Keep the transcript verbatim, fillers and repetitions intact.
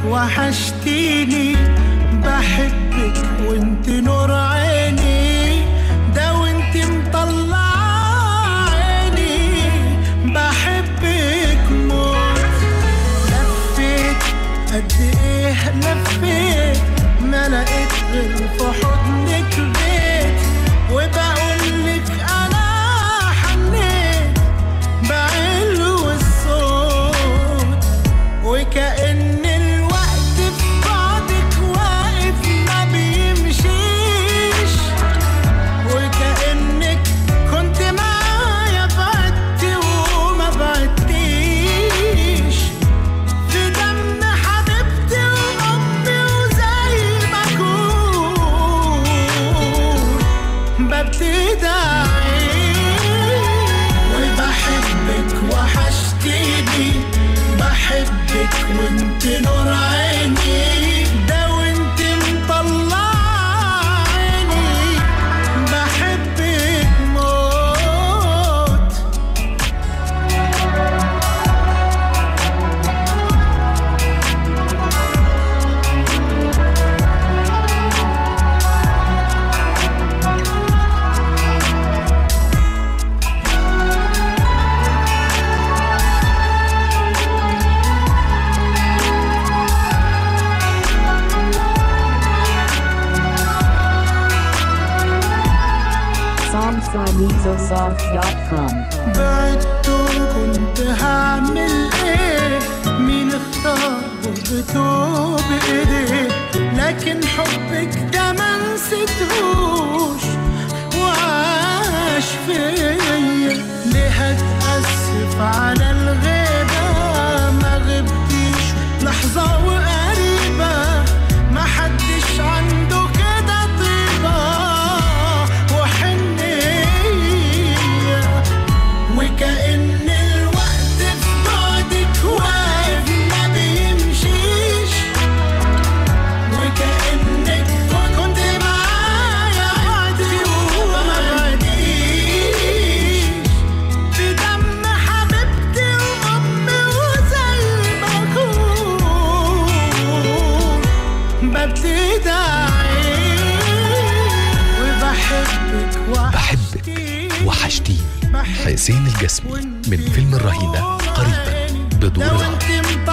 وحشتيني، بحبك وانت نور عيني، ده وانت مطلع عيني، بحبك موت. لفيت قد ايه لفيت، ما لقيت غير في حضنك بيت، وبقولك انا حنيت بعلو الصوت، وكأن الوقت في بعدك واقف ما بيمشيش، وكأنك كنت معايا بعدتي وما بعدتيش، في دم حبيبتي وأمي وزي ما أكون ببتدي وبحبك وحشتيني، بحبك وانت نور عيني، ده وانت مطلع عيني، بحبك موت. songs from mesosoft dot com. بعدت كنت هعمل ايه، مين اختار غربته بايديه، لكن حبك ده ما نسيتهوش وعاش فيا. ليه هتأسف على الغيبة، ما غبتيش لحظة وقريبة، ما حدش عنده كده طيبة وحنية، وكأن الوقت في بعدك واقف ما بيمشيش، وكأنك كنت معايا بعدي وما بعديش، في دم حبيبتي وأمي وزي ما أكون ببتدي وبحبك بحبك وحشتيني، حسين الجسمي من فيلم الرهينة قريبا بدور العرض.